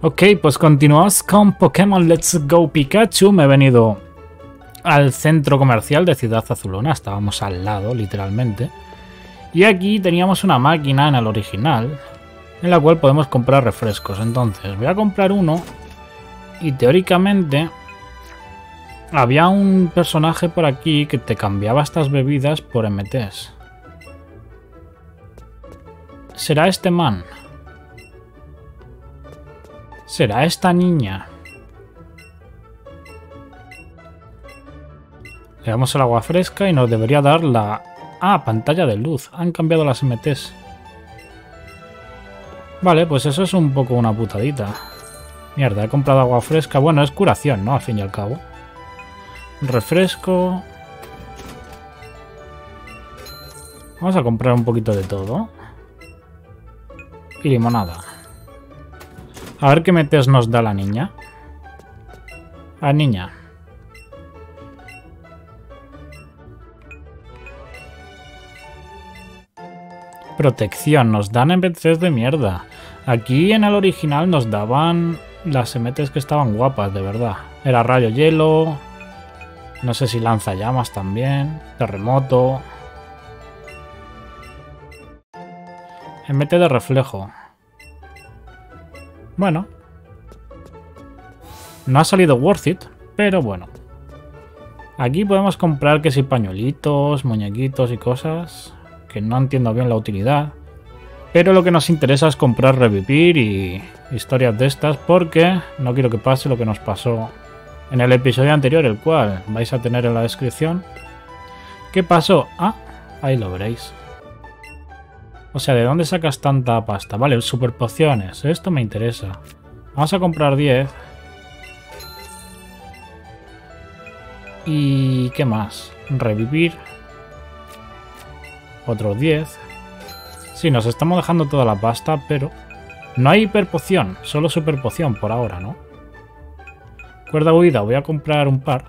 Ok, pues continuamos con Pokémon Let's Go Pikachu. Me he venido al centro comercial de Ciudad Azulona. Estábamos al lado, literalmente. Y aquí teníamos una máquina en el original, en la cual podemos comprar refrescos. Entonces, voy a comprar uno. Y teóricamente había un personaje por aquí que te cambiaba estas bebidas por MTs. ¿Será este man? ¿Será esta niña? Le damos el agua fresca y nos debería dar la... Ah, pantalla de luz. Han cambiado las MTs. Vale, pues eso es un poco una putadita. Mierda, he comprado agua fresca. Bueno, es curación, ¿no? Al fin y al cabo. Refresco. Vamos a comprar un poquito de todo. Y limonada. A ver qué metes nos da la niña. La niña. Protección. Nos dan MTs de mierda. Aquí en el original nos daban las MTs que estaban guapas, de verdad. Era rayo hielo. No sé si lanzallamas también. Terremoto. MT de reflejo. Bueno. No ha salido worth it, pero bueno. Aquí podemos comprar que si pañuelitos, muñequitos y cosas, que no entiendo bien la utilidad. Pero lo que nos interesa es comprar revivir y historias de estas, porque no quiero que pase lo que nos pasó en el episodio anterior, el cual vais a tener en la descripción. ¿Qué pasó? Ah, ahí lo veréis. O sea, ¿de dónde sacas tanta pasta? Vale, super pociones. Esto me interesa. Vamos a comprar 10. ¿Y qué más? Revivir. Otros 10. Sí, nos estamos dejando toda la pasta, pero... No hay hiperpoción, solo super poción por ahora, ¿no? Cuerda huida, voy a comprar un par.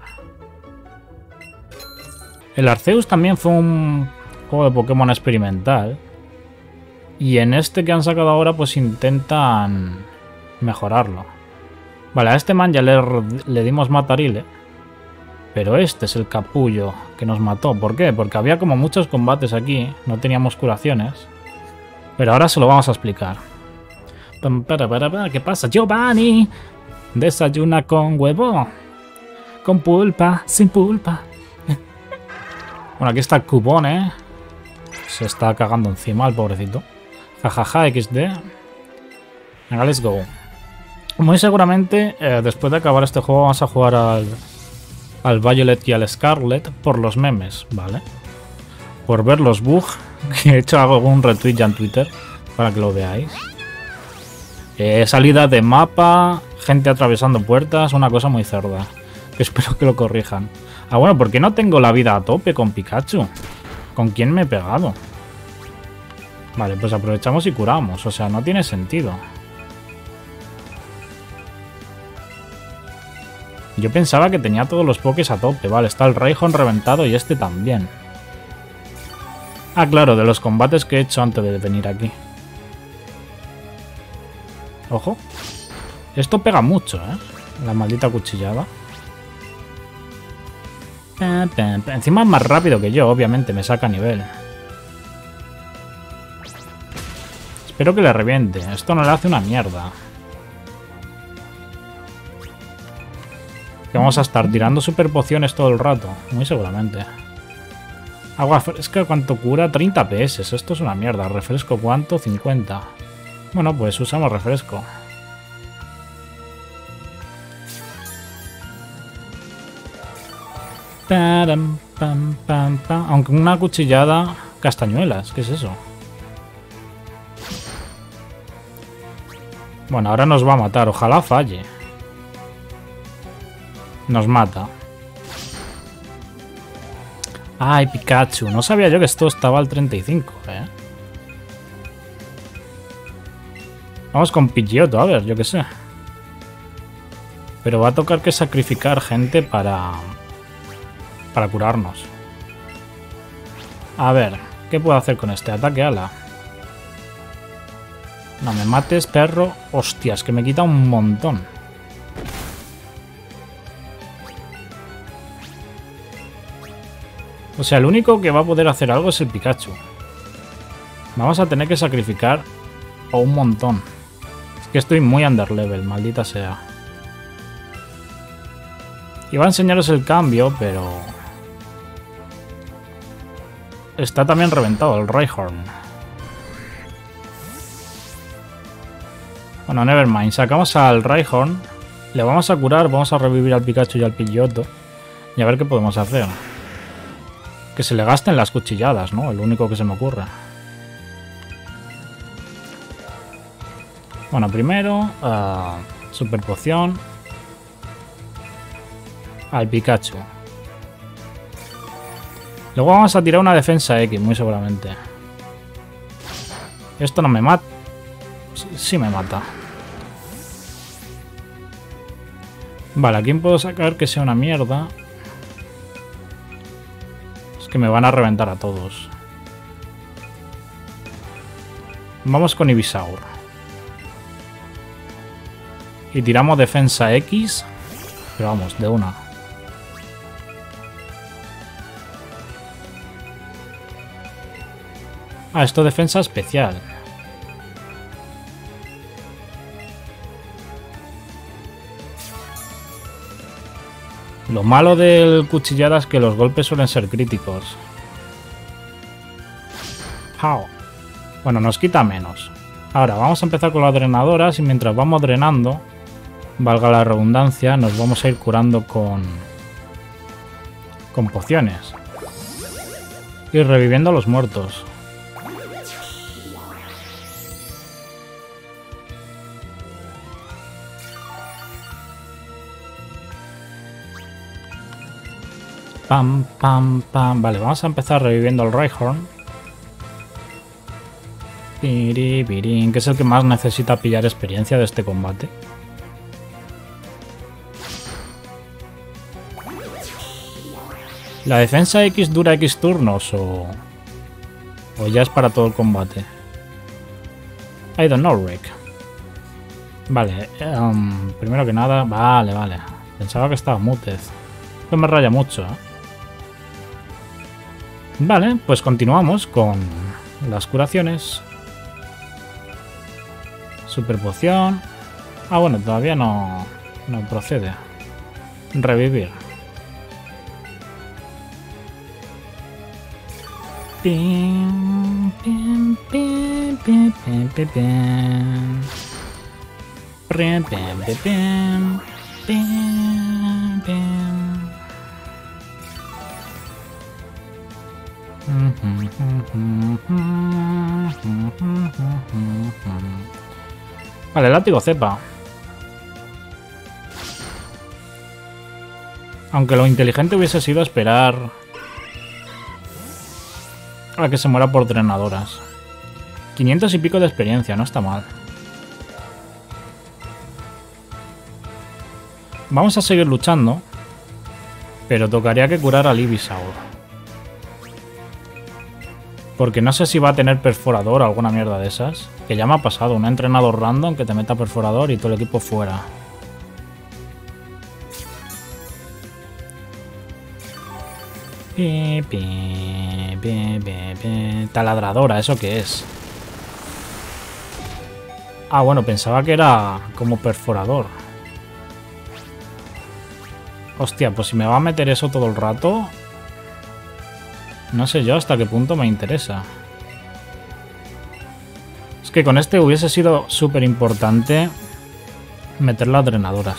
El Arceus también fue un juego de Pokémon experimental. Y en este que han sacado ahora, pues intentan mejorarlo. Vale, a este man ya le dimos matarile. Pero este es el capullo que nos mató. ¿Por qué? Porque había como muchos combates aquí. No teníamos curaciones. Pero ahora se lo vamos a explicar. ¿Qué pasa, Giovanni? Desayuna con huevo. Con pulpa, sin pulpa. Bueno, aquí está el cupón, ¿eh? Se está cagando encima el pobrecito. Jajaja, XD. Venga, let's go. Muy seguramente, después de acabar este juego, vamos a jugar al Violet y al Scarlet por los memes, ¿vale? Por ver los bugs, que he hecho algún retweet ya en Twitter, para que lo veáis. Salida de mapa, gente atravesando puertas, una cosa muy cerda. Espero que lo corrijan. Ah, bueno, ¿por qué no tengo la vida a tope con Pikachu? ¿Con quién me he pegado? Vale, pues aprovechamos y curamos. O sea, no tiene sentido. Yo pensaba que tenía todos los pokés a tope. Vale, está el Rayhorn reventado y este también. Ah, claro, de los combates que he hecho antes de venir aquí. Ojo. Esto pega mucho, ¿eh? La maldita cuchillada. Encima es más rápido que yo, obviamente. Me saca nivel. Espero que le reviente. Esto no le hace una mierda. Que vamos a estar tirando super pociones todo el rato. Muy seguramente. Agua fresca, ¿cuánto cura? 30 PS. Esto es una mierda. ¿Refresco cuánto? 50. Bueno, pues usamos refresco. Aunque una cuchillada... Castañuelas. ¿Qué es eso? Bueno, ahora nos va a matar. Ojalá falle. Nos mata. Ay, Pikachu. No sabía yo que esto estaba al 35, ¿eh? Vamos con Pidgeotto, a ver, yo qué sé. Pero va a tocar que sacrificar gente para curarnos. A ver, ¿qué puedo hacer con este ataque ala? No me mates, perro. Hostias, que me quita un montón. O sea, el único que va a poder hacer algo es el Pikachu. Vamos a tener que sacrificar un montón. Es que estoy muy underlevel, maldita sea. Iba a enseñaros el cambio, pero... está también reventado el Rhyhorn. Bueno, nevermind. Sacamos al Rhyhorn. Le vamos a curar, vamos a revivir al Pikachu y al Pidgeotto. Y a ver qué podemos hacer. Que se le gasten las cuchilladas, ¿no? El único que se me ocurre. Bueno, primero... super poción. Al Pikachu. Luego vamos a tirar una defensa X, muy seguramente. Esto no me mata. Sí me mata. Vale, ¿a quién puedo sacar que sea una mierda? Es que me van a reventar a todos. Vamos con Ivysaur. Y tiramos defensa X. Pero vamos, de una. Ah, esto es defensa especial. Lo malo del cuchillada es que los golpes suelen ser críticos. ¡Jau! Bueno, nos quita menos. Ahora, vamos a empezar con las drenadoras y mientras vamos drenando, valga la redundancia, nos vamos a ir curando con pociones. Y reviviendo a los muertos. Pam, pam, pam. Vale, vamos a empezar reviviendo al Rhyhorn. Piripirín, que es el que más necesita pillar experiencia de este combate. ¿La defensa X dura X turnos o ya es para todo el combate? I don't know, Rick. Vale, primero que nada... Vale. Pensaba que estaba muted. Esto me raya mucho, ¿eh? Vale, pues continuamos con las curaciones. Super poción. Ah, bueno, todavía no procede. Revivir. Pim, pim, pim, pim, pim, pim, pim. Pim, pim, pim, pim. Pim, pim. Vale, látigo cepa. Aunque lo inteligente hubiese sido esperar a que se muera por drenadoras. 500 y pico de experiencia, no está mal. Vamos a seguir luchando, pero tocaría que curar al Ivysaur. Porque no sé si va a tener perforador o alguna mierda de esas. Que ya me ha pasado, un entrenador random que te meta perforador y todo el equipo fuera. Taladradora, ¿eso qué es? Ah, bueno, pensaba que era como perforador. Hostia, pues si me va a meter eso todo el rato... No sé yo hasta qué punto me interesa. Es que con este hubiese sido súper importante meter las drenadoras.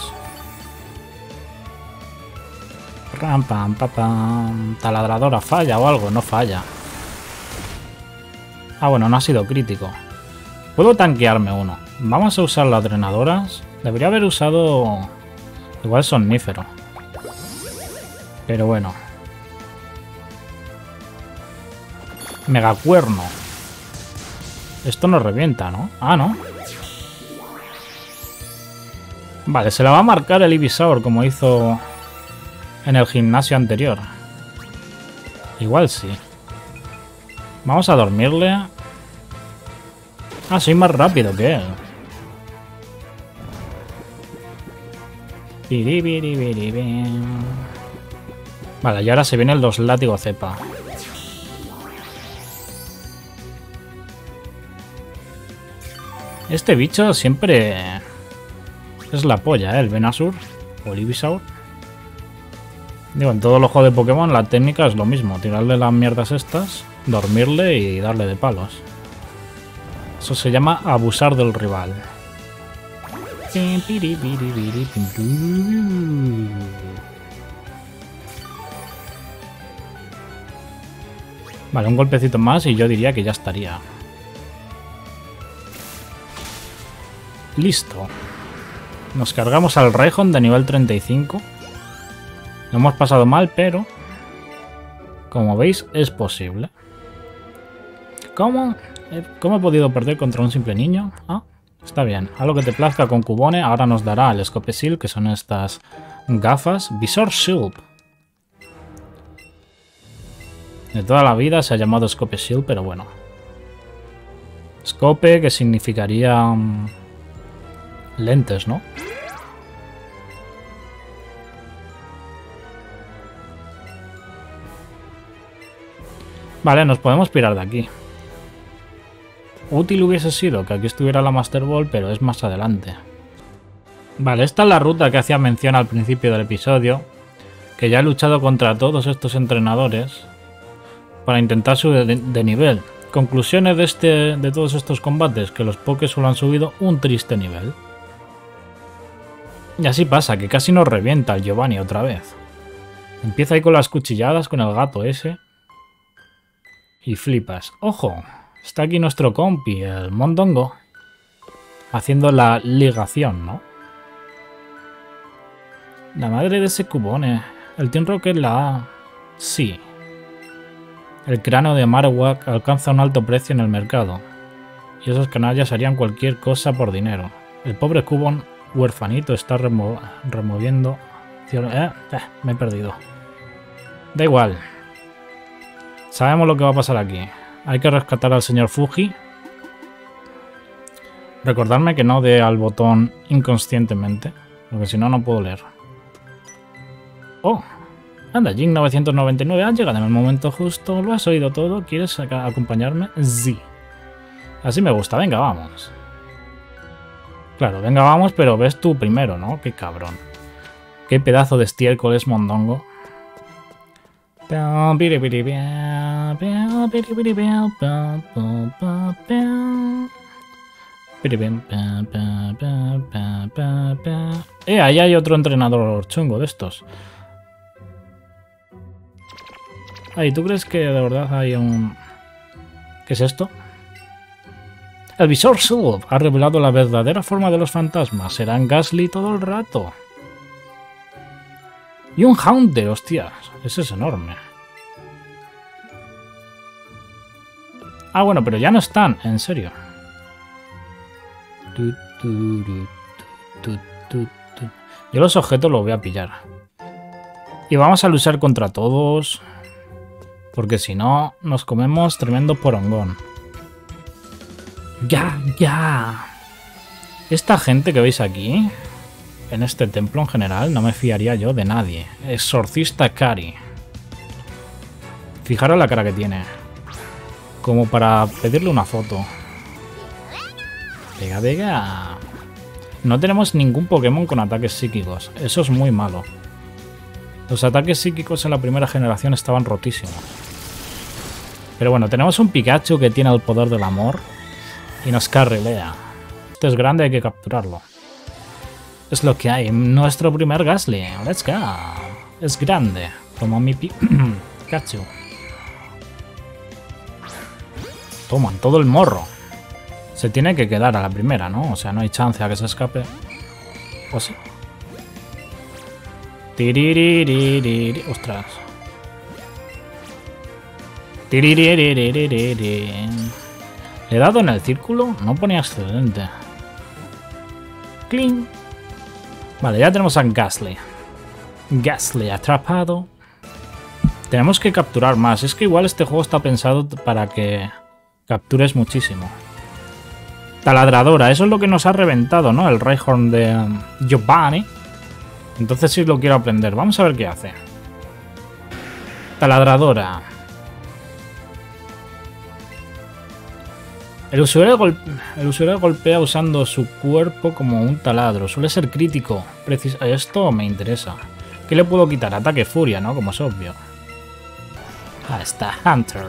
Ram, pam, pam, pam. Taladradora, ¿falla o algo? No falla. Ah, bueno, no ha sido crítico. Puedo tanquearme uno. Vamos a usar las drenadoras. Debería haber usado... igual somnífero. Pero bueno. Megacuerno. Esto no revienta, ¿no? Ah, ¿no? Vale, se la va a marcar el Ivysaur como hizo en el gimnasio anterior. Igual sí. Vamos a dormirle. Ah, soy más rápido que él. Vale, y ahora se vienen los látigos cepa. Este bicho siempre es la polla, ¿eh? El Venusaur o el Ivysaur. Digo, en todos los juegos de Pokémon la técnica es lo mismo. Tirarle las mierdas estas, dormirle y darle de palos. Eso se llama abusar del rival. Vale, un golpecito más y yo diría que ya estaría. Listo. Nos cargamos al Rhyhorn de nivel 35. Lo hemos pasado mal, pero como veis es posible. ¿Cómo? ¿Cómo he podido perder contra un simple niño? Ah, está bien. A lo que te plazca con Cubone. Ahora nos dará el Scope Shield, que son estas gafas. Visor Shield. De toda la vida se ha llamado Scope Shield, pero bueno. Scope, que significaría lentes, ¿no? Vale, nos podemos pirar de aquí. Útil hubiese sido que aquí estuviera la Master Ball, pero es más adelante. Vale, esta es la ruta que hacía mención al principio del episodio, que ya he luchado contra todos estos entrenadores para intentar subir de nivel. Conclusiones de todos estos combates, que los Pokés solo han subido un triste nivel. Y así pasa, que casi nos revienta el Giovanni otra vez. Empieza ahí con las cuchilladas, con el gato ese. Y flipas. ¡Ojo! Está aquí nuestro compi, el Mondongo. Haciendo la ligación, ¿no? La madre de ese Cubone. El Team Rocket la A. Sí. El cráneo de Marowak alcanza un alto precio en el mercado. Y esos canallas harían cualquier cosa por dinero. El pobre Cubone huerfanito está removiendo... me he perdido. Da igual. Sabemos lo que va a pasar aquí. Hay que rescatar al señor Fuji. Recordarme que no dé al botón inconscientemente, porque si no, no puedo leer. ¡Oh! Anda, Jing 999, has llegado en el momento justo. ¿Lo has oído todo? ¿Quieres acompañarme? Sí. Así me gusta. Venga, vamos. Claro, venga, vamos, pero ves tú primero, ¿no? Qué cabrón. Qué pedazo de estiércol es Mondongo. Ahí hay otro entrenador chungo de estos. Ay, ¿tú crees que de verdad hay un... ¿Qué es esto? El Visor Shield ha revelado la verdadera forma de los fantasmas. Serán Gastly todo el rato. Y un Haunter, hostias. Ese es enorme. Ah, bueno, pero ya no están, en serio. Yo los objetos los voy a pillar. Y vamos a luchar contra todos. Porque si no, nos comemos tremendo porongón. ¡Ya, ya! Esta gente que veis aquí, en este templo en general, no me fiaría yo de nadie. Exorcista Kari. Fijaros la cara que tiene. Como para pedirle una foto. Venga, venga. No tenemos ningún Pokémon con ataques psíquicos. Eso es muy malo. Los ataques psíquicos en la primera generación estaban rotísimos. Pero bueno, tenemos un Pikachu que tiene el poder del amor. Y nos carrilea. Este es grande, hay que capturarlo. Es lo que hay. Nuestro primer Gastly. Let's go. Es grande. Como mi Pikachu. Toman todo el morro. Se tiene que quedar a la primera, ¿no? O sea, no hay chance a que se escape. ¿O sí? Tiriririri. Ostras. Tiriririri. ¿Le he dado en el círculo? No ponía excelente. ¡Cling! Vale, ya tenemos a Gastly. Gastly atrapado. Tenemos que capturar más. Es que igual este juego está pensado para que captures muchísimo. Taladradora, eso es lo que nos ha reventado, ¿no? El Rhyhorn de Giovanni. Entonces sí lo quiero aprender. Vamos a ver qué hace. Taladradora. El usuario golpea usando su cuerpo como un taladro. Suele ser crítico. Esto me interesa. ¿Qué le puedo quitar? Ataque furia, ¿no? Como es obvio. Ah, está Hunter.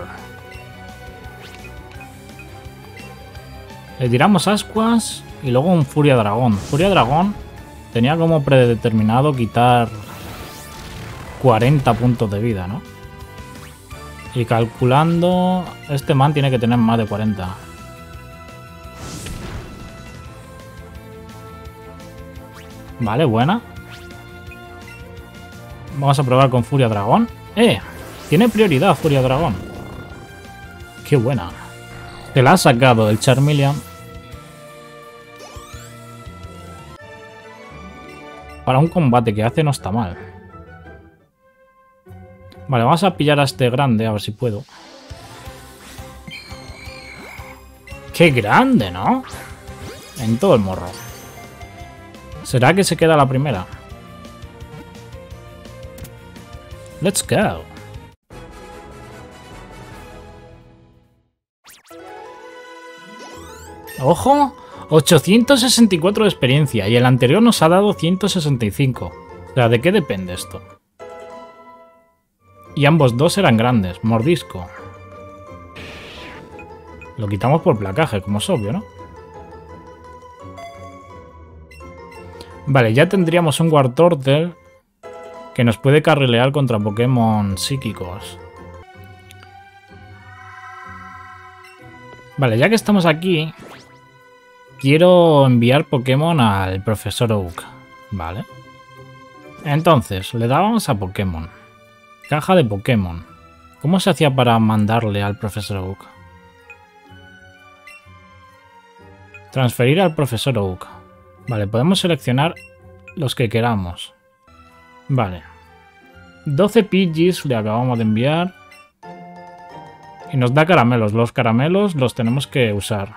Le tiramos ascuas y luego un furia dragón. Furia dragón tenía como predeterminado quitar 40 puntos de vida, ¿no? Y calculando, este man tiene que tener más de 40. Vale, buena. Vamos a probar con Furia Dragón. Tiene prioridad Furia Dragón. Qué buena. Te la ha sacado el Charmeleon. Para un combate que hace no está mal. Vale, vamos a pillar a este grande, a ver si puedo. ¡Qué grande!, ¿no? En todo el morro. ¿Será que se queda la primera? Let's go. ¡Ojo! 864 de experiencia y el anterior nos ha dado 165. O sea, ¿de qué depende esto? Y ambos dos eran grandes. Mordisco. Lo quitamos por placaje, como es obvio, ¿no? Vale, ya tendríamos un Wartortle que nos puede carrilear contra Pokémon psíquicos. Vale, ya que estamos aquí, quiero enviar Pokémon al Profesor Oak. Vale. Entonces, le dábamos a Pokémon. Caja de Pokémon. ¿Cómo se hacía para mandarle al Profesor Oak? Transferir al Profesor Oak. Vale, podemos seleccionar los que queramos. Vale. 12 Pidgeys le acabamos de enviar. Y nos da caramelos. Los caramelos los tenemos que usar.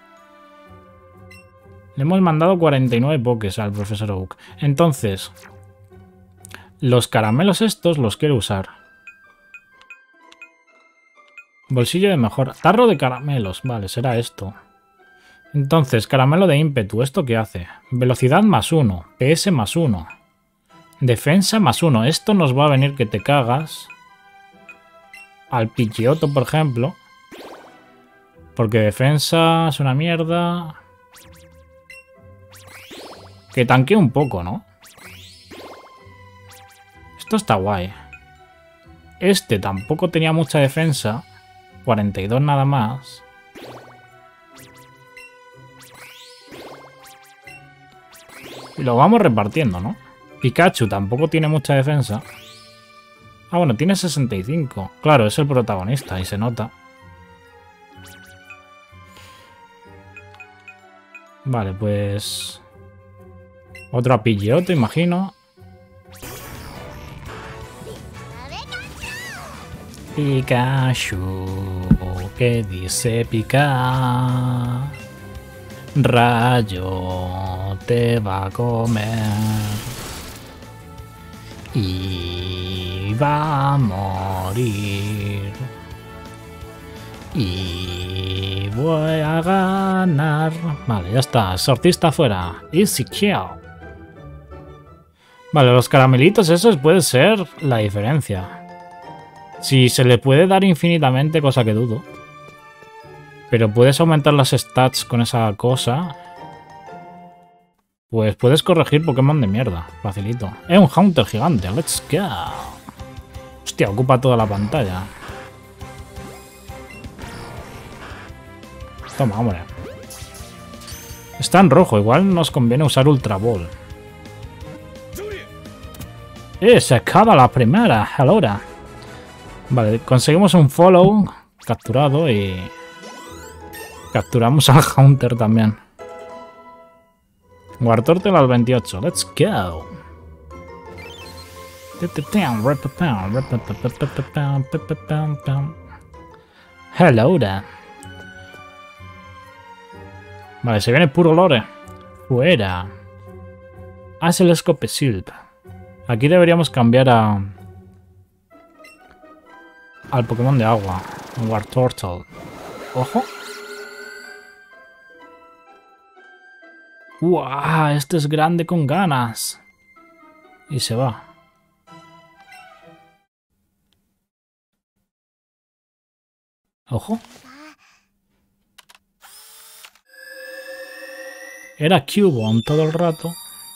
Le hemos mandado 49 Pokés al Profesor Oak. Entonces, los caramelos estos los quiero usar. Bolsillo de mejora. Tarro de caramelos. Vale, será esto. Entonces, caramelo de ímpetu. ¿Esto qué hace? Velocidad +1. PS +1. Defensa +1. Esto nos va a venir que te cagas. Al Pidgeotto, por ejemplo. Porque defensa es una mierda. Que tanquee un poco, ¿no? Esto está guay. Este tampoco tenía mucha defensa. 42 nada más. Y lo vamos repartiendo, ¿no? Pikachu tampoco tiene mucha defensa. Ah, bueno, tiene 65. Claro, es el protagonista y se nota. Vale, pues... otro a Pidgeotto, imagino. Pikachu, ¿qué dice Pika? Rayo te va a comer y va a morir y voy a ganar. Vale, ya está. Sortista fuera. Easy kill. Vale, los caramelitos esos puede ser la diferencia. Si se le puede dar infinitamente, cosa que dudo. Pero puedes aumentar las stats con esa cosa. Pues puedes corregir Pokémon de mierda. Facilito. Es un Haunter gigante. Let's go. Hostia, ocupa toda la pantalla. Toma, hombre. Está en rojo. Igual nos conviene usar Ultra Ball. Se acaba la primera. Ahora. Vale, conseguimos un follow. Capturado y... capturamos al Haunter también. Wartortle al 28. Let's go. Hello there. Vale, se viene puro lore. Fuera. Ah, es el Scopesilp. Aquí deberíamos cambiar al Pokémon de agua. Wartortle. Ojo. ¡Uah! Este es grande con ganas. Y se va. Ojo. Era Cubone todo el rato.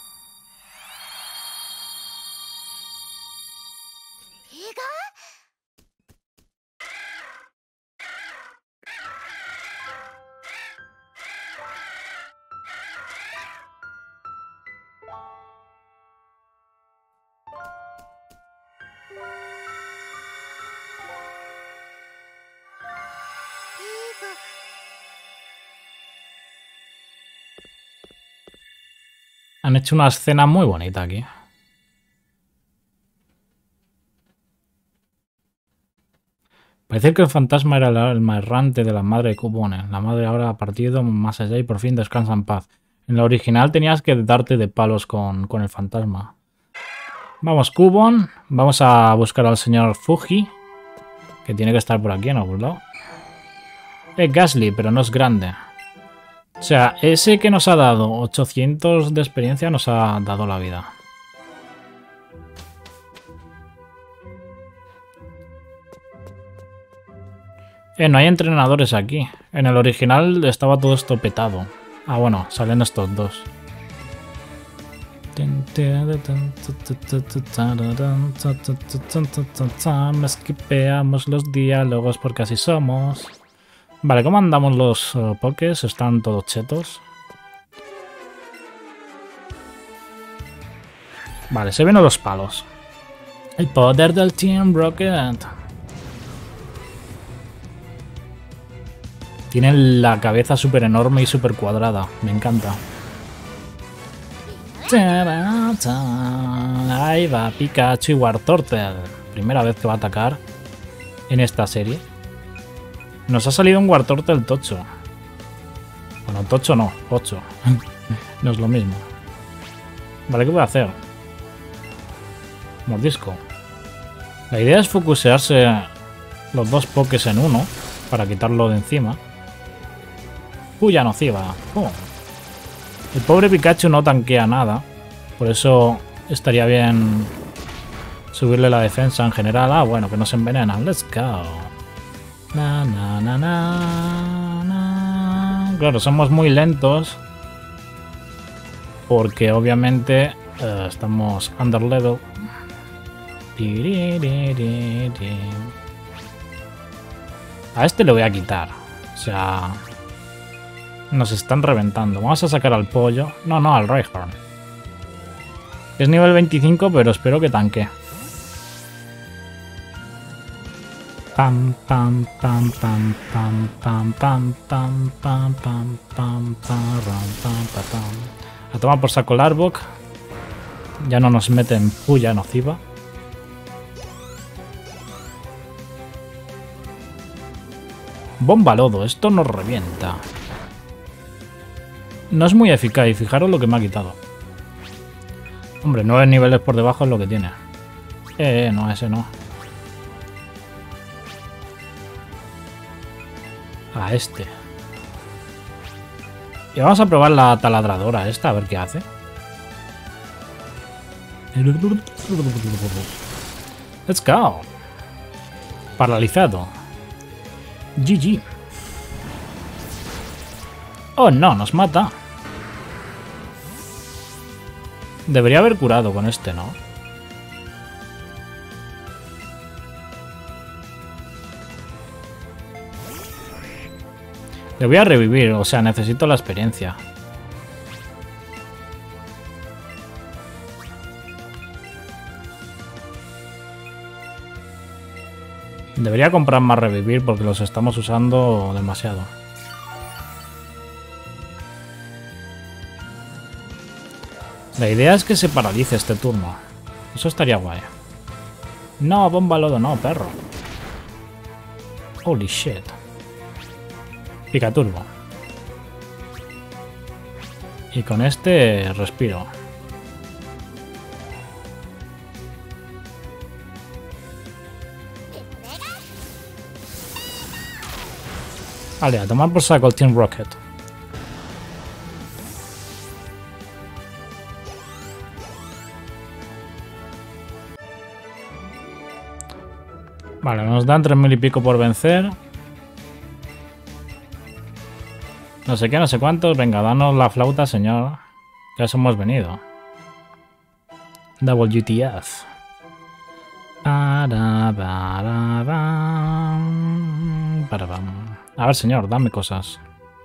Han hecho una escena muy bonita aquí. Parece que el fantasma era el alma errante de la madre de Cubone. La madre ahora ha partido más allá y por fin descansa en paz. En la original tenías que darte de palos con el fantasma. Vamos, Cubone. Vamos a buscar al señor Fuji. Que tiene que estar por aquí en algún lado. Es Gastly, pero no es grande. O sea, ese que nos ha dado 800 de experiencia nos ha dado la vida. No hay entrenadores aquí. En el original estaba todo esto petado. Ah, bueno, salen estos dos. Esquipeamos los diálogos porque así somos. Vale, ¿cómo andamos los pokés? Están todos chetos. Vale, se ven los palos. El poder del Team Rocket. Tiene la cabeza súper enorme y súper cuadrada. Me encanta. Ahí va Pikachu y Wartortle. Primera vez que va a atacar en esta serie. Nos ha salido un Wartortle tocho. Bueno, tocho no, 8. No es lo mismo. Vale, ¿qué voy a hacer? Mordisco. La idea es focusearse los dos pokés en uno para quitarlo de encima. Puya nociva. El pobre Pikachu no tanquea nada. Por eso estaría bien subirle la defensa en general. Ah, bueno, que no se envenena. Let's go. Claro, somos muy lentos. Porque obviamente estamos under level. A este le voy a quitar. O sea... Nos están reventando. Vamos a sacar al pollo. No, al Rhyhorn. Es nivel 25, pero espero que tanque. Pam, pam, pam, pam, pam, pam, pam, pam, pam, pam, pam, pam, pam. A tomar por saco el Arbok. Ya no nos meten puya nociva. Bomba lodo. Esto nos revienta. No es muy eficaz y fijaros lo que me ha quitado. Hombre, 9 niveles por debajo es lo que tiene. No, ese no. A este. Y vamos a probar la taladradora esta, a ver qué hace. Let's go. Paralizado. GG. Oh, no, nos mata. Debería haber curado con este, ¿no? Le voy a revivir, o sea, necesito la experiencia. Debería comprar más revivir porque los estamos usando demasiado. La idea es que se paralice este turno. Eso estaría guay. No, bomba lodo, no, perro. Holy shit. Picaturbo. Y con este respiro. Vale, a tomar por saco el Team Rocket. Vale, nos dan 3000 y pico por vencer. No sé qué, no sé cuántos. Venga, danos la flauta, señor. Que a eso hemos venido. WTF. A ver, señor, dame cosas.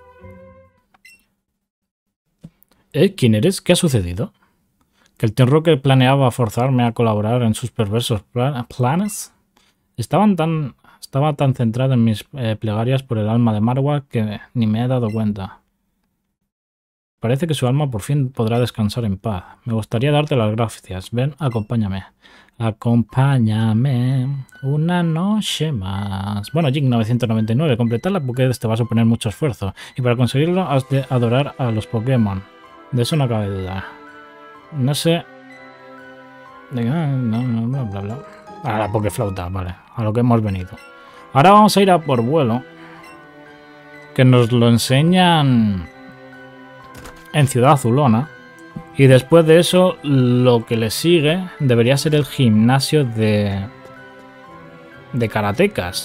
¿Quién eres? ¿Qué ha sucedido? ¿Que el Team Rocket planeaba forzarme a colaborar en sus perversos planes? Estaba tan centrado en mis plegarias por el alma de Marowak que ni me he dado cuenta. Parece que su alma por fin podrá descansar en paz. Me gustaría darte las gracias. Ven, acompáñame. Acompáñame una noche más. Bueno, Jig 999. Completar la Pokédex te va a suponer mucho esfuerzo. Y para conseguirlo has de adorar a los Pokémon. De eso no cabe duda. No sé... No, bla, bla. A la Pokéflauta, vale. A lo que hemos venido. Ahora vamos a ir a por vuelo. Que nos lo enseñan en Ciudad Azulona. Y después de eso, lo que le sigue debería ser el gimnasio de karatecas.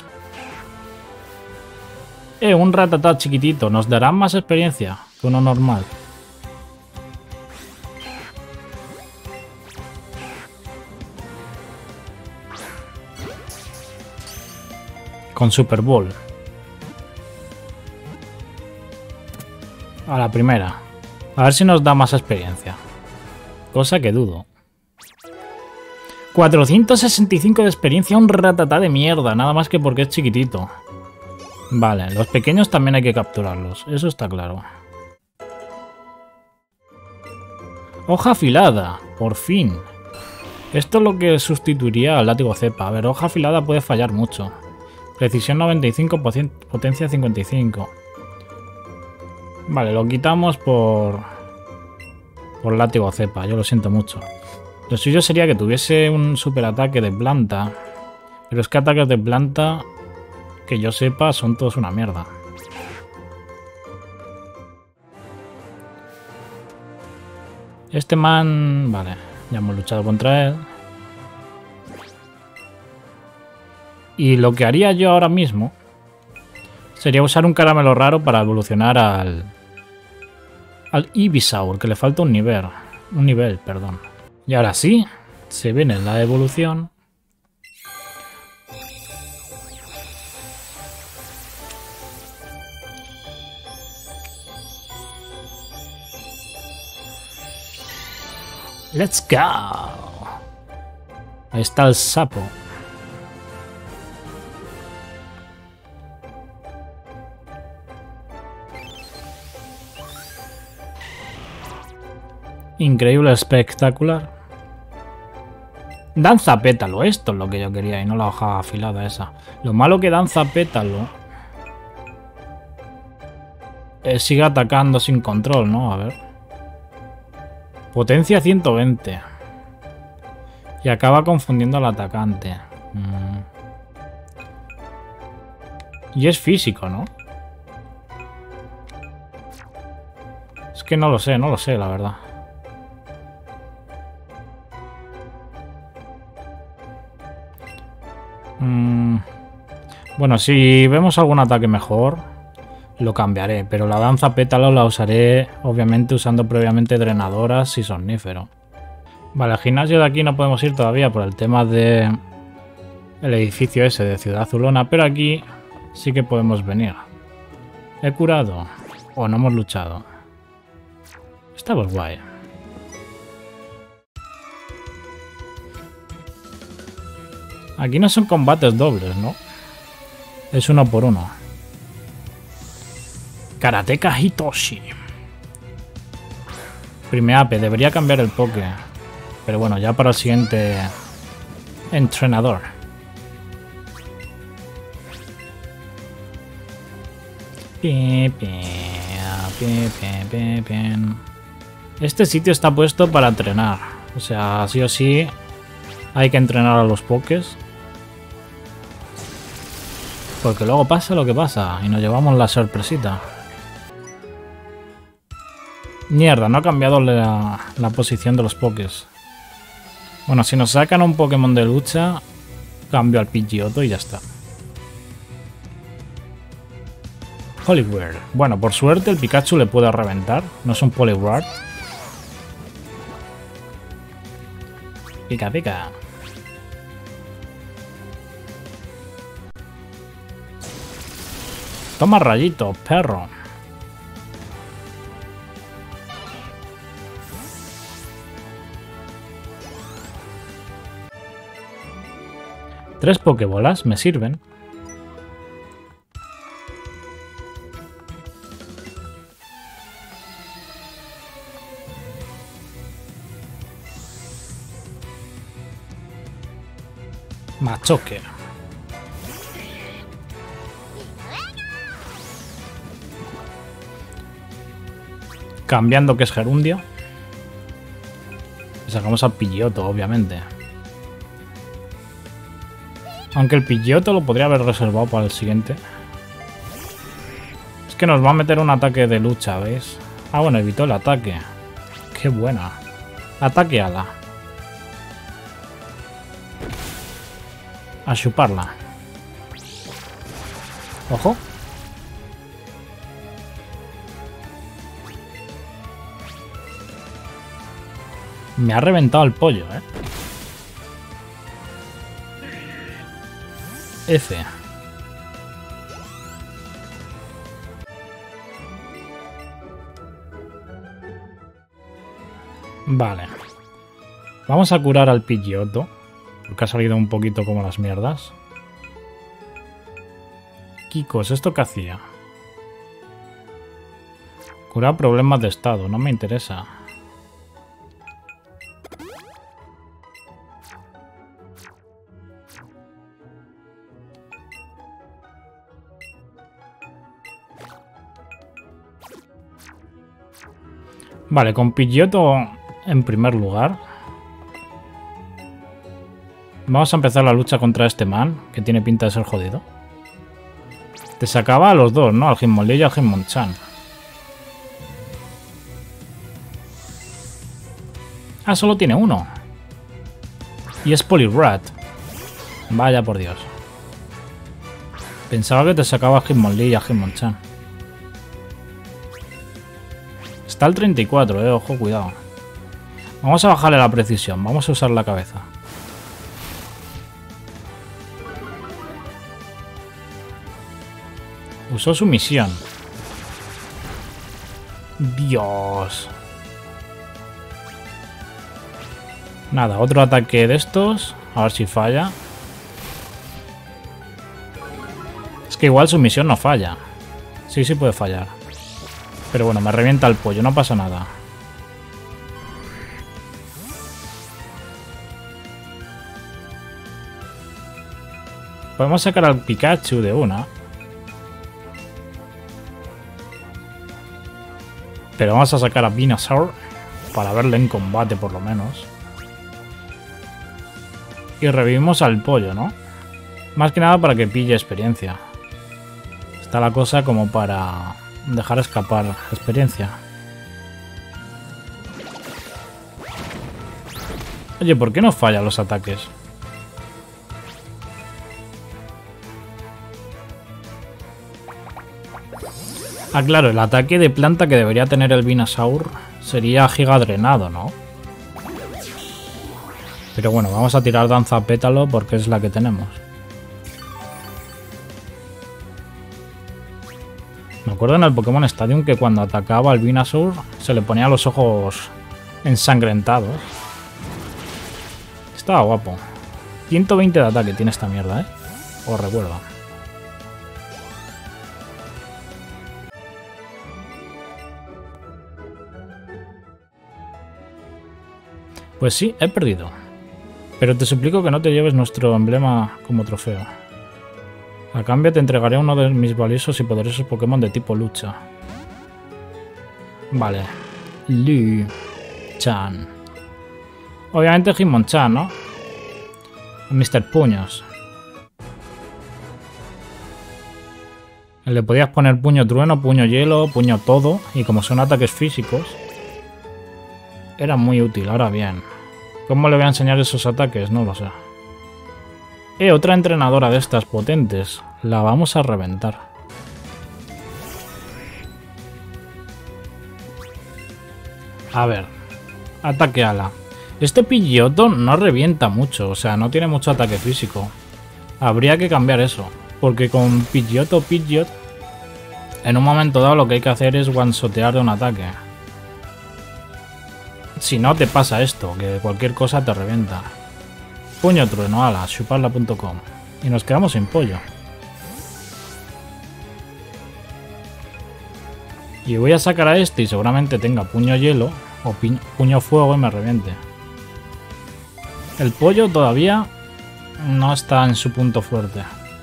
Un ratatá chiquitito. ¿Nos dará más experiencia que uno normal? Con Super Bowl. A la primera. A ver si nos da más experiencia. Cosa que dudo. 465 de experiencia, un ratatá de mierda. Nada más que porque es chiquitito. Vale, los pequeños también hay que capturarlos. Eso está claro. Hoja afilada. Por fin. Esto es lo que sustituiría al látigo cepa. A ver, hoja afilada puede fallar mucho. Precisión 95, potencia 55. Vale, lo quitamos por látigo cepa, yo lo siento mucho. Lo suyo sería que tuviese un super ataque de planta. Pero es que ataques de planta, que yo sepa, son todos una mierda. Este man... Vale, ya hemos luchado contra él. Y lo que haría yo ahora mismo sería usar un caramelo raro para evolucionar al Ivysaur, que le falta un nivel, perdón. Y ahora sí, se viene la evolución. Let's go. Ahí está el sapo. Increíble, espectacular. Danza pétalo, esto es lo que yo quería y no la hoja afilada esa. Lo malo que danza pétalo sigue atacando sin control, ¿no? A ver. Potencia 120. Y acaba confundiendo al atacante. Y es físico, ¿no? Es que no lo sé, la verdad. Bueno, si vemos algún ataque mejor, lo cambiaré. Pero la danza pétalo la usaré, obviamente, usando previamente drenadoras y somnífero. Vale, al gimnasio de aquí no podemos ir todavía por el tema de el edificio ese de Ciudad Azulona, pero aquí sí que podemos venir. ¿He curado? ¿O no hemos luchado? Está pues guay. Aquí no son combates dobles, ¿no? Es uno por uno. Karateka Hitoshi. Primeape, debería cambiar el poke. Pero bueno, ya para el siguiente entrenador. Este sitio está puesto para entrenar. O sea, sí o sí hay que entrenar a los pokés. Porque luego pasa lo que pasa y nos llevamos la sorpresita. Mierda, no ha cambiado la posición de los pokés. Bueno, si nos sacan un Pokémon de lucha, cambio al Pidgeotto y ya está. Poliwhirl. Bueno, por suerte el Pikachu le puede reventar. No es un Poliwhirl. Pica, pica. Toma rayito, perro. Tres Pokébolas me sirven. Machoke. Cambiando que es Gerundio. Y sacamos al Pidgeotto, obviamente. Aunque el Pidgeotto lo podría haber reservado para el siguiente. Es que nos va a meter un ataque de lucha, ¿veis? Ah, bueno, evitó el ataque. Qué buena. Ataque ala. A chuparla. Ojo. Me ha reventado el pollo, ¿eh? F. Vale. Vamos a curar al Pidgeotto. Porque ha salido un poquito como las mierdas. Kikos, ¿esto qué hacía? Curar problemas de estado, no me interesa. Vale, con Pidgeotto en primer lugar. Vamos a empezar la lucha contra este man, que tiene pinta de ser jodido. Te sacaba a los dos, ¿no? Al Hitmonlee y al Hitmonchan. Ah, solo tiene uno. Y es Poliwrath. Vaya por Dios. Pensaba que te sacaba a Hitmonlee y a Hitmonchan. Está el 34, ojo, cuidado. Vamos a bajarle la precisión, vamos a usar la cabeza. Usó su misión. Dios. Nada, otro ataque de estos. A ver si falla. Es que igual su misión no falla. Sí, sí puede fallar. Pero bueno, me revienta el pollo, no pasa nada. Podemos sacar al Pikachu de una. Pero vamos a sacar a Venusaur para verle en combate por lo menos. Y revivimos al pollo, ¿no? Más que nada para que pille experiencia. Está la cosa como para dejar escapar experiencia. Oye, ¿por qué no fallan los ataques? Ah, claro, el ataque de planta que debería tener el Venusaur sería Giga Drenado, ¿no? Pero bueno, vamos a tirar Danza Pétalo porque es la que tenemos. Me acuerdo en el Pokémon Stadium que cuando atacaba al Venusaur se le ponía los ojos ensangrentados. Estaba guapo. 120 de ataque tiene esta mierda, ¿eh? Os recuerdo. Pues sí, he perdido. Pero te suplico que no te lleves nuestro emblema como trofeo. A cambio te entregaré uno de mis valiosos y poderosos Pokémon de tipo lucha. Vale. Lu. Hitmonchan. Obviamente Hitmonchan, ¿no? Mr. Puños. Le podías poner puño trueno, puño hielo, puño todo. Y como son ataques físicos, era muy útil. Ahora bien, ¿cómo le voy a enseñar esos ataques? No lo sé. Otra entrenadora de estas potentes. La vamos a reventar. A ver. Ataque ala. Este Pidgeotto no revienta mucho. O sea, no tiene mucho ataque físico. Habría que cambiar eso. Porque con Pidgeotto Pidgeot, en un momento dado lo que hay que hacer es one-shotear de un ataque. Si no, te pasa esto, que cualquier cosa te revienta. Puño trueno, ala, chuparla.com. Y nos quedamos sin pollo. Y voy a sacar a este y seguramente tenga puño hielo o puño fuego y me reviente. El pollo todavía no está en su punto fuerte.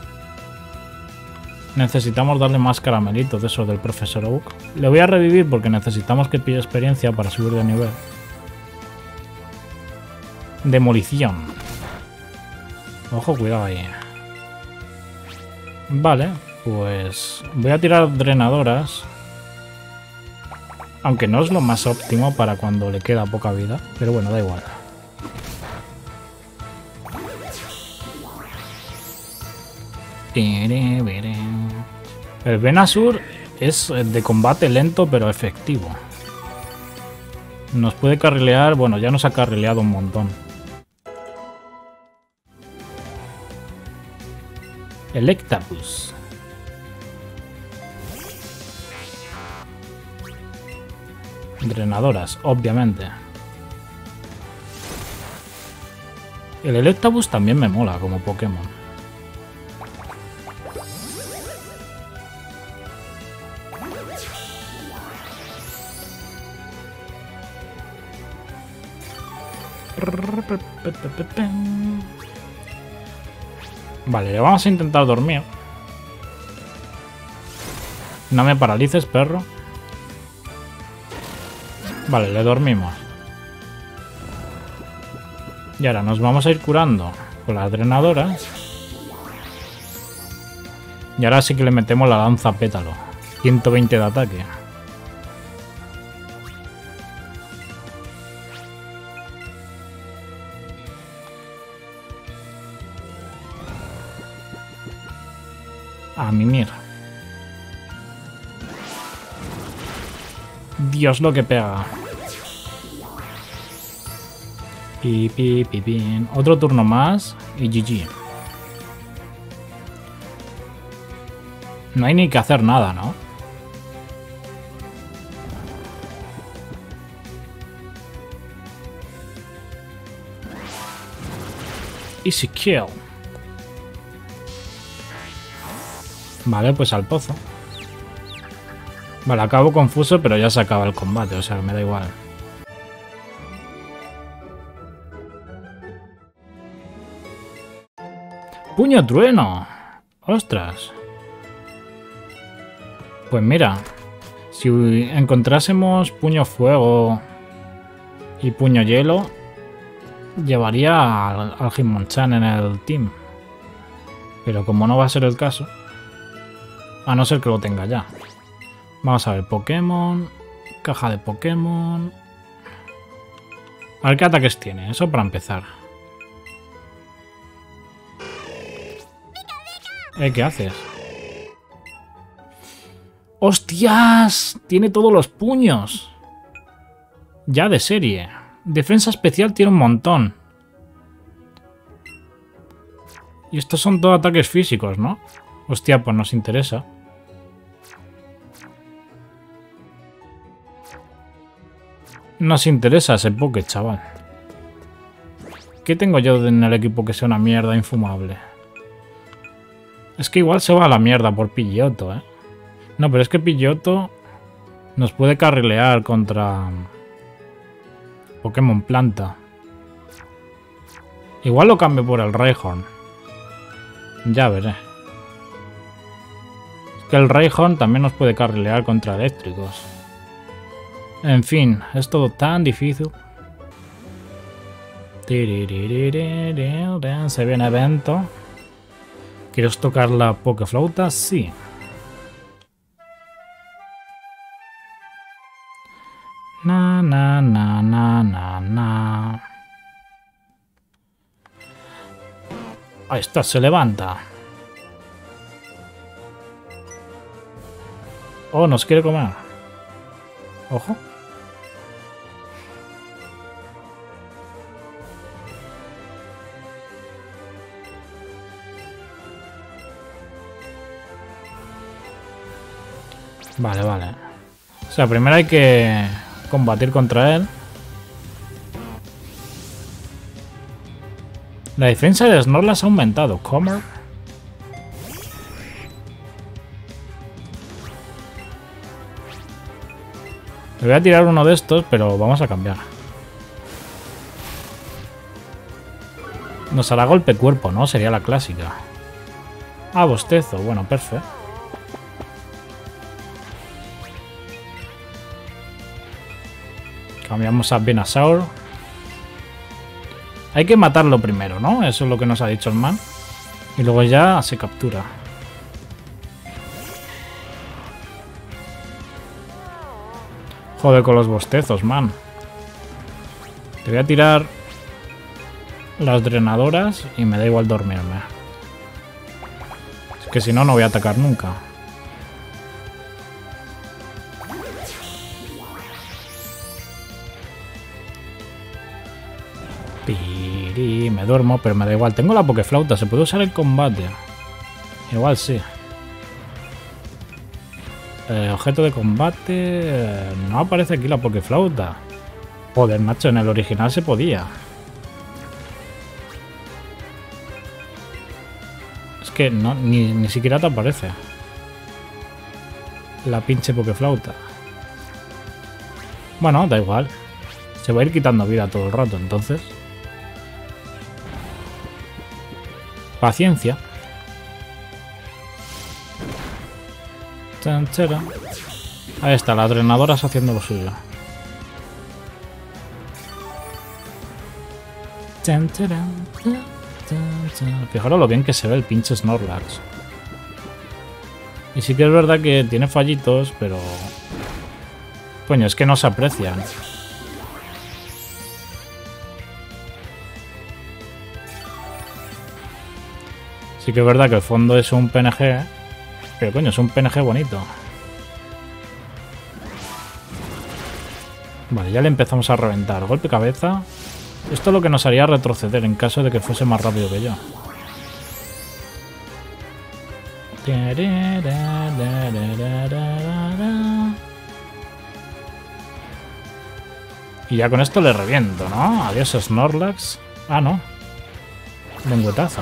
Necesitamos darle más caramelitos de esos del Profesor Oak. Le voy a revivir porque necesitamos que pille experiencia para subir de nivel. Demolición. Ojo, cuidado ahí. Vale, pues voy a tirar drenadoras. Aunque no es lo más óptimo para cuando le queda poca vida. Pero bueno, da igual. El Venusaur es de combate lento pero efectivo. Nos puede carrilear, bueno, ya nos ha carrileado un montón. Electabuzz. Drenadoras, obviamente. El Electabuzz también me mola como Pokémon. Vale, le vamos a intentar dormir. No me paralices, perro. Vale, le dormimos. Y ahora nos vamos a ir curando con las drenadoras. Y ahora sí que le metemos la lanza pétalo. 120 de ataque. A mimir. Dios, lo que pega. Pi, pi, pi, pin. Otro turno más y GG. No hay ni que hacer nada, ¿no? Easy kill. Vale, pues al pozo. Vale, acabo confuso, pero ya se acaba el combate, o sea, me da igual. ¡Puño trueno! ¡Ostras! Pues mira, si encontrásemos puño fuego y puño hielo, llevaría al Hitmonchan en el team. Pero como no va a ser el caso, a no ser que lo tenga ya. Vamos a ver, Pokémon, caja de Pokémon. A ver qué ataques tiene, eso para empezar. ¿Qué haces? ¡Hostias! Tiene todos los puños. Ya de serie. Defensa especial tiene un montón. Y estos son todos ataques físicos, ¿no? Hostia, pues nos interesa. Nos interesa ese Poké, chaval. ¿Qué tengo yo en el equipo que sea una mierda infumable? Es que igual se va a la mierda por Pidgeotto, ¿eh? No, pero es que Pidgeotto nos puede carrilear contra Pokémon planta. Igual lo cambio por el Rhyhorn. Ya veré. Es que el Rhyhorn también nos puede carrilear contra eléctricos. En fin, es todo tan difícil. Se viene evento. ¿Quieres tocar la Pokeflauta? Sí. Na, na, na, na, na, na. Ahí está, se levanta. Oh, nos quiere comer. Ojo. Vale, vale. O sea, primero hay que combatir contra él. La defensa de Snorlax ha aumentado. Comer. Le voy a tirar uno de estos, pero vamos a cambiar. Nos hará golpe cuerpo, ¿no? Sería la clásica. Ah, bostezo. Bueno, perfecto. Cambiamos a Venusaur. Hay que matarlo primero, ¿no? Eso es lo que nos ha dicho el man. Y luego ya se captura. Joder con los bostezos, man. Te voy a tirar las drenadoras y me da igual dormirme. Es que si no, no voy a atacar nunca. Me duermo, pero me da igual. Tengo la Pokeflauta, se puede usar en combate. Igual sí. Objeto de combate. No aparece aquí la Pokeflauta. Joder, macho, en el original se podía. Es que no, ni siquiera te aparece la pinche Pokeflauta. Bueno, da igual. Se va a ir quitando vida todo el rato, entonces. Paciencia. Chanchera. Ahí está, las drenadoras haciendo lo suyo. Fijaros lo bien que se ve el pinche Snorlax. Y sí que es verdad que tiene fallitos, pero... Coño, es que no se aprecian. Sí que es verdad que el fondo es un PNG, pero coño, es un PNG bonito. Vale, ya le empezamos a reventar. Golpe cabeza. Esto es lo que nos haría retroceder en caso de que fuese más rápido que yo. Y ya con esto le reviento, ¿no? Adiós, Snorlax. Ah, no. Lengüetazo.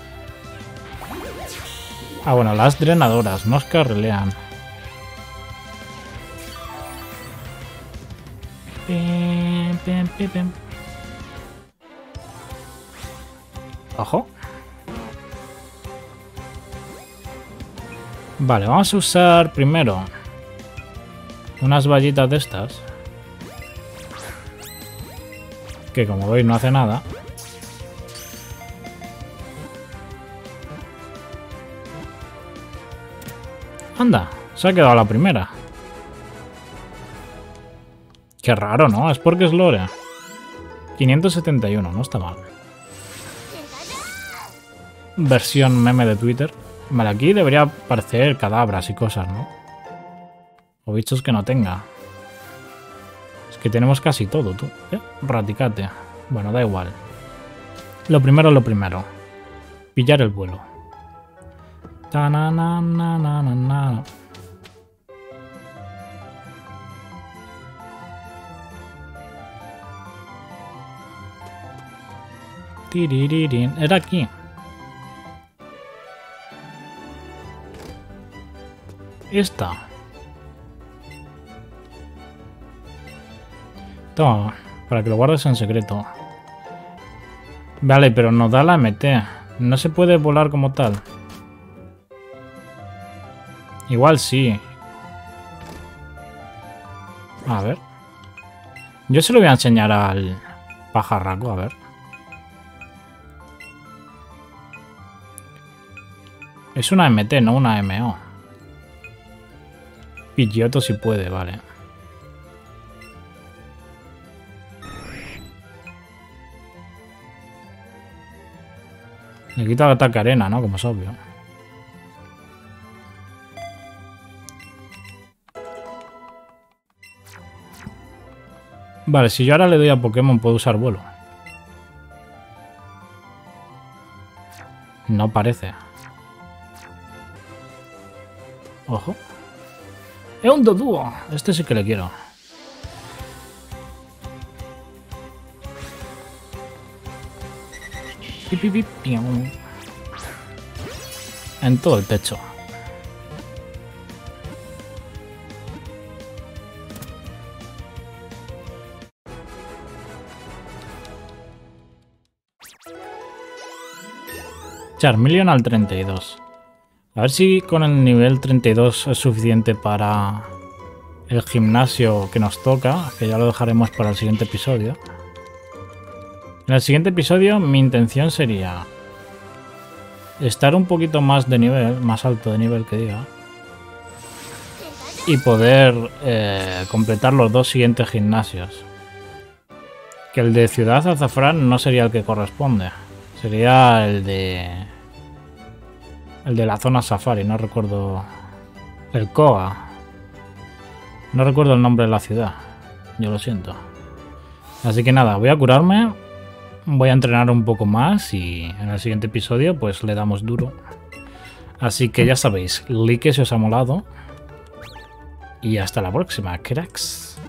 Ah, bueno, las drenadoras nos carrilean. Ojo. Vale, vamos a usar primero unas vallitas de estas. Que como veis no hace nada. Anda, se ha quedado la primera. Qué raro, ¿no? Es porque es Lore. 571, no está mal. Versión meme de Twitter. Vale, aquí debería aparecer cadáveres y cosas, ¿no? O bichos que no tenga. Es que tenemos casi todo, tú. Raticate. Bueno, da igual. Lo primero es lo primero. Pillar el vuelo. Ta na na na na na na. Tiriririn. Era aquí. Esta. Toma, para que lo guardes en secreto. Vale, pero nos da la MT. No se puede volar como tal. Igual sí. A ver. Yo se lo voy a enseñar al pajarraco, a ver. Es una MT, no una MO. Pidgeotto si puede, vale. Le quita el ataque arena, ¿no? Como es obvio. Vale, si yo ahora le doy a Pokémon, puedo usar vuelo. No parece. Ojo. ¡Es un Doduo! Este sí que le quiero. En todo el pecho. Charmeleon al 32. A ver si con el nivel 32 es suficiente para el gimnasio que nos toca, que ya lo dejaremos para el siguiente episodio. En el siguiente episodio mi intención sería estar un poquito más de nivel, más alto de nivel que diga, y poder completar los dos siguientes gimnasios. Que el de Ciudad Azafrán no sería el que corresponde, sería el de la zona Safari, no recuerdo. El Koga. No recuerdo el nombre de la ciudad. Yo lo siento. Así que nada, voy a curarme. Voy a entrenar un poco más y en el siguiente episodio pues le damos duro. Así que ya sabéis, like si os ha molado. Y hasta la próxima, cracks.